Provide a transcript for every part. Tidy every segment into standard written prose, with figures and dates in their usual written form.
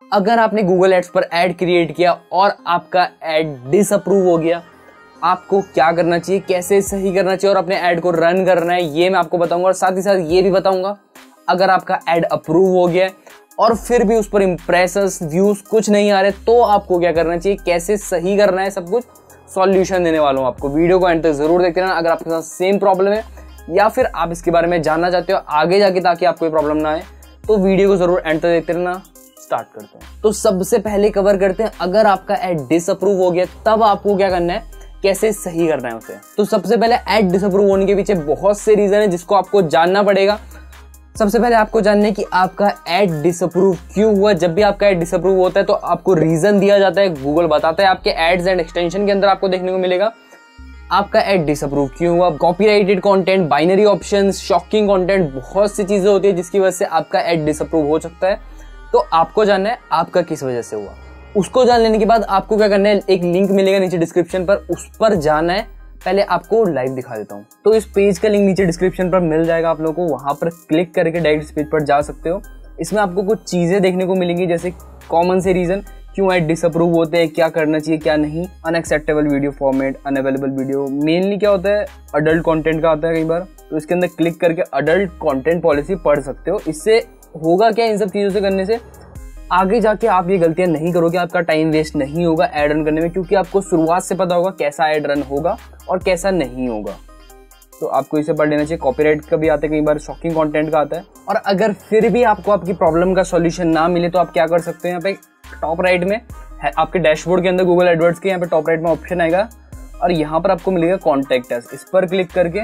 अगर आपने Google ads पर ऐड क्रिएट किया और आपका ऐड डिसअप्रूव हो गया, आपको क्या करना चाहिए, कैसे सही करना चाहिए और अपने ऐड को रन करना है, ये मैं आपको बताऊंगा। और साथ ही साथ ये भी बताऊंगा अगर आपका ऐड अप्रूव हो गया है और फिर भी उस पर इंप्रेशंस व्यूज कुछ नहीं आ रहे, तो आपको क्या करना चाहिए, कैसे सही करना है, सब कुछ सॉल्यूशन देने वाला हूँ आपको। वीडियो को एंड तक जरूर देखते रहना अगर आपके साथ सेम प्रॉब्लम है या फिर आप इसके बारे में जानना चाहते हो आगे जाके ताकि आपको ये प्रॉब्लम ना आए, तो वीडियो को जरूर एंड तक देखते रहना। स्टार्ट करते हैं। तो सबसे पहले कवर करते हैं, अगर आपका ऐड डिसअप्रूव हो गया तब आपको क्या करना है, कैसे सही करना है उसे। तो सबसे पहले ऐड डिसअप्रूव होने के पीछे बहुत से रीजन है जिसको आपको जानना पड़ेगा। सबसे पहले आपको जानना है कि आपका ऐड डिसअप्रूव क्यों हुआ। जब भी आपका ऐड डिसअप्रूव होता है तो आपको रीजन दिया जाता है, गूगल बताता है, आपके एड्स एंड एक्सटेंशन के अंदर आपको देखने को मिलेगा आपका ऐड डिसअप्रूव क्यों हुआ। Copyrighted content, binary options, shocking content, बहुत सी चीजें होती है जिसकी वजह से आपका ऐड डिसअप्रूव हो सकता है। तो आपको जानना है आपका किस वजह से हुआ। उसको जान लेने के बाद आपको क्या करना है, एक लिंक मिलेगा नीचे डिस्क्रिप्शन पर, उस पर जाना है। पहले आपको लाइव दिखा देता हूँ। तो इस पेज का लिंक नीचे डिस्क्रिप्शन पर मिल जाएगा आप लोगों को, वहां पर क्लिक करके डायरेक्ट इस पेज पर जा सकते हो। इसमें आपको कुछ चीजें देखने को मिलेंगी, जैसे कॉमन से रीजन क्यों ऐड डिसअप्रूव होते हैं, क्या करना चाहिए क्या नहीं, unacceptable video format, unavailable video, mainly क्या होता है अडल्ट कंटेंट का आता है कई बार, तो इसके अंदर क्लिक करके अडल्ट कंटेंट पॉलिसी पढ़ सकते हो। इससे होगा क्या, इन सब चीजों से करने से आगे जाके आप ये गलतियां नहीं करोगे, आपका टाइम वेस्ट नहीं होगा ऐड रन करने में, क्योंकि आपको शुरुआत से पता होगा कैसा ऐड रन होगा और कैसा नहीं होगा। तो आपको इसे पढ़ लेना चाहिए। कॉपीराइट का भी आता है कई बार, शॉकिंग कंटेंट का आता है। और अगर फिर भी आपको आपकी प्रॉब्लम का सॉल्यूशन ना मिले तो आप क्या कर सकते हैं, यहाँ पे टॉप राइट में है आपके डैशबोर्ड के अंदर गूगल एडवर्ड्स के यहाँ पे टॉप राइट में ऑप्शन आएगा और यहाँ पर आपको मिलेगा कॉन्टेक्ट अस। इस पर क्लिक करके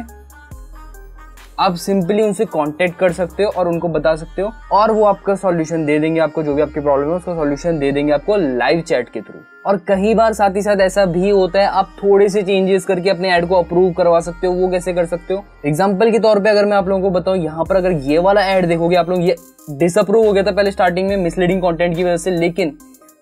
आप सिंपली उनसे कांटेक्ट कर सकते हो और उनको बता सकते हो और वो आपका सॉल्यूशन दे देंगे। आपको जो भी आपकी प्रॉब्लम है उसका सॉल्यूशन दे देंगे आपको लाइव चैट के थ्रू। और कई बार साथ ही साथ ऐसा भी होता है, आप थोड़े से चेंजेस करके अपने ऐड को अप्रूव करवा सकते हो। वो कैसे कर सकते हो, एग्जांपल के तौर पे अगर मैं आप लोगों को बताऊं, यहाँ पर अगर ये वाला ऐड देखोगे आप लोग, ये डिसअप्रूव हो गया था पहले स्टार्टिंग में मिसलीडिंग कंटेंट की वजह से, लेकिन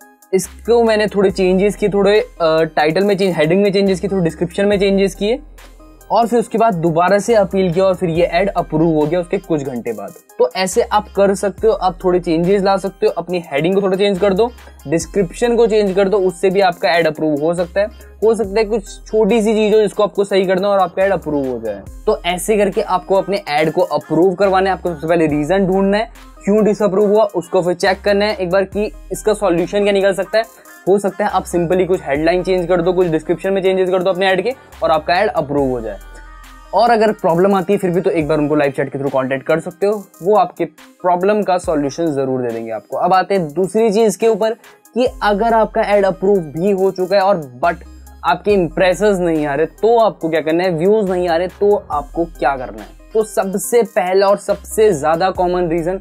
इसको मैंने थोड़े चेंजेस किए, थोड़े टाइटल में चेंज, हेडिंग में चेंजेस किए, थोड़े डिस्क्रिप्शन में चेंजेस किए और फिर उसके बाद दोबारा से अपील किया और फिर ये ऐड अप्रूव हो गया उसके कुछ घंटे बाद। तो ऐसे आप कर सकते हो, आप थोड़े चेंजेस ला सकते हो, अपनी हेडिंग को थोड़ा चेंज कर दो, डिस्क्रिप्शन को चेंज कर दो, उससे भी आपका ऐड अप्रूव हो सकता है। हो सकता है कुछ छोटी सी चीज हो जिसको आपको सही करना और आपका ऐड अप्रूव हो जाए। तो ऐसे करके आपको अपने ऐड को अप्रूव करवाना है। आपको सबसे पहले रीजन ढूंढना है क्यों डिसअप्रूव हुआ, उसको फिर चेक करना है एक बार कि इसका सॉल्यूशन क्या निकल सकता है। हो सकता है आप सिंपली कुछ हेडलाइन चेंज कर दो, कुछ डिस्क्रिप्शन में चेंजेस कर दो अपने ऐड के और आपका ऐड अप्रूव हो जाए। और अगर प्रॉब्लम आती है फिर भी तो एक बार उनको लाइव चैट के थ्रू कांटेक्ट कर सकते हो, वो आपके प्रॉब्लम का सॉल्यूशन जरूर दे देंगे आपको। अब आते हैं दूसरी चीज के ऊपर कि अगर आपका ऐड अप्रूव भी हो चुका है और बट आपके इंप्रेशंस नहीं आ रहे, तो आपको क्या करना है, व्यूज नहीं आ रहे, तो आपको क्या करना है। तो सबसे पहला और सबसे ज्यादा कॉमन रीजन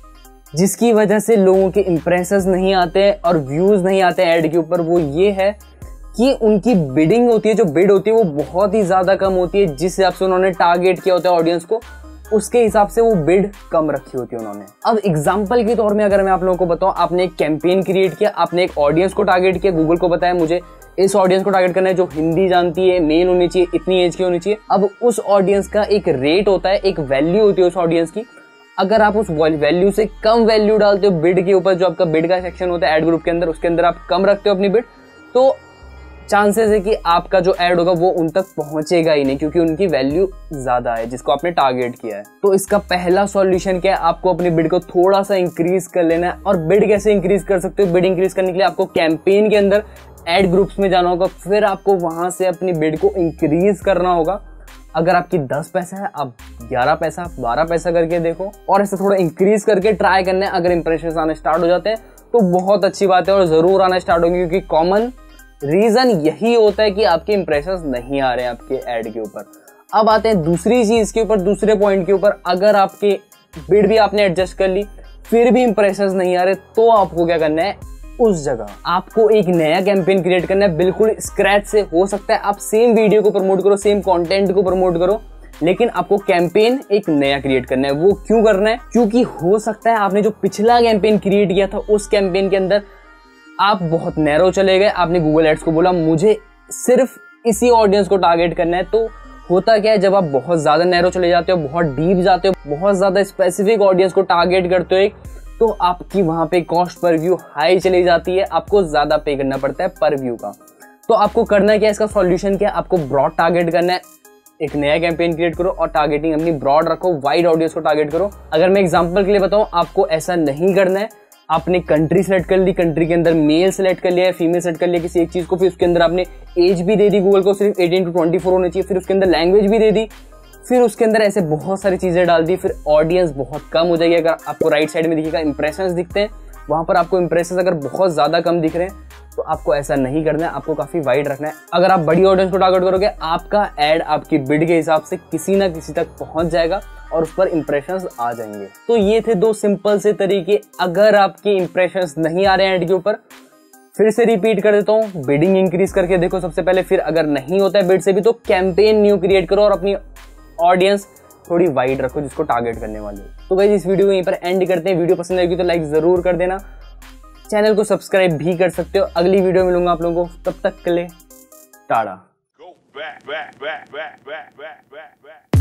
जिसकी वजह से लोगों के इंप्रेशंस नहीं आते और व्यूज नहीं आते ऐड के ऊपर, वो ये है कि उनकी बिडिंग होती है, जो बिड होती है वो बहुत ही ज्यादा कम होती है। जिस हिसाब से उन्होंने टारगेट किया होता है ऑडियंस को, उसके हिसाब से वो बिड कम रखी होती है उन्होंने। अब एग्जांपल के तौर में अगर मैं आप लोगों को बताऊं, आपने एक कैंपेन क्रिएट किया, आपने एक ऑडियंस को टारगेट किया, गूगल को बताया मुझे इस ऑडियंस को टारगेट करना है जो हिंदी जानती है, मेल होनी चाहिए, इतनी एज की होनी चाहिए। अब उस ऑडियंस का एक रेट होता है, एक वैल्यू होती है उस ऑडियंस की। अगर आप उस वैल्यू से कम वैल्यू डालते हो बिड के ऊपर, जो आपका बिड का सेक्शन होता है ऐड ग्रुप के अंदर, उसके अंदर आप कम रखते हो अपनी बिड, तो चांसेस है कि आपका जो ऐड होगा वो उन तक पहुंचेगा ही नहीं, क्योंकि उनकी वैल्यू ज्यादा है जिसको आपने टारगेट किया है। तो इसका पहला सॉल्यूशन क्या है, आपको अपनी बिड को थोड़ा सा इंक्रीज कर लेना है। और बिड कैसे इंक्रीज कर सकते हो, बिड इंक्रीज करने के लिए आपको कैंपेन के अंदर ऐड ग्रुप्स में जाना होगा, फिर आपको वहां से अपनी बिड को इंक्रीज करना होगा। अगर आपकी 10 पैसा है, आप 11 पैसा, 12 पैसा करके देखो और ऐसे थोड़ा इंक्रीज करके ट्राई करना है। अगर इंप्रेशंस आने स्टार्ट हो जाते हैं तो बहुत अच्छी बात है और जरूर आना स्टार्ट होंगे, क्योंकि कॉमन रीजन यही होता है कि आपके इंप्रेशंस नहीं आ रहे हैं आपके ऐड के ऊपर। अब आते हैं दूसरी चीज के ऊपर, दूसरे पॉइंट के ऊपर। अगर आपके बिड भी आपने एडजस्ट कर ली फिर भी इंप्रेशंस नहीं आ रहे, तो आपको क्या करना है, उस जगह आपको एक नया कैंपेन क्रिएट करना है, बिल्कुल स्क्रैच से। हो सकता है आप सेम वीडियो को प्रमोट करो, सेम कंटेंट को प्रमोट करो, लेकिन आपको कैंपेन एक नया क्रिएट करना है। वो क्यों करना है, क्योंकि हो सकता है आपने जो पिछला कैंपेन क्रिएट किया था उस कैंपेन के अंदर आप बहुत नैरो चले गए। आपने गूगल एड्स को बोला मुझे सिर्फ इसी ऑडियंस को टारगेट करना है। तो होता क्या है, जब आप बहुत ज्यादा नैरो चले जाते हो, बहुत डीप जाते हो, बहुत ज्यादा स्पेसिफिक ऑडियंस को टारगेट करते हो, तो आपकी वहां पे कॉस्ट पर व्यू हाई चली जाती है, आपको ज्यादा पे करना पड़ता है पर व्यू का। तो आपको करना क्या है, इसका सॉल्यूशन क्या है, आपको ब्रॉड टारगेट करना है, एक नया कैंपेन क्रिएट करो और टारगेटिंग अपनी ब्रॉड रखो, वाइड ऑडियंस को टारगेट करो। अगर मैं एग्जांपल के लिए बताऊं, आपको ऐसा नहीं करना है। आपने कंट्री सेलेक्ट कर ली, कंट्री के अंदर मेल सेलेक्ट कर लिया है, फीमेल सेलेक्ट कर लिया किसी एक चीज को, फिर उसके अंदर आपने एज भी दे दी गूगल को, सिर्फ 18 to 24 होनी चाहिए, फिर उसके अंदर लैंग्वेज भी दे दी, फिर उसके अंदर ऐसे बहुत सारी चीजें डाल दी, फिर ऑडियंस बहुत कम हो जाएगी। अगर आपको राइट साइड में दिखेगा इंप्रेशंस दिखते हैं, वहां पर आपको इंप्रेशंस अगर बहुत ज्यादा कम दिख रहे हैं तो आपको ऐसा नहीं करना है, आपको काफी वाइड रखना है। अगर आप बड़ी ऑडियंस को टारगेट करोगे, आपका एड आपकी बिड के हिसाब से किसी ना किसी तक पहुंच जाएगा और उस पर इंप्रेशंस आ जाएंगे। तो ये थे 2 सिंपल से तरीके। अगर आपके इंप्रेशंस नहीं आ रहे हैं एड के ऊपर, फिर से रिपीट कर देता हूँ, बिडिंग इंक्रीज करके देखो सबसे पहले, फिर अगर नहीं होता है बिड से भी तो कैंपेन न्यू क्रिएट करो और अपनी ऑडियंस थोड़ी वाइड रखो जिसको टारगेट करने वाली। तो गाइस इस वीडियो को यहीं पर एंड करते हैं। वीडियो पसंद आएगी तो लाइक जरूर कर देना, चैनल को सब्सक्राइब भी कर सकते हो। अगली वीडियो मिलूंगा आप लोगों को, तब तक के लिए टाटा।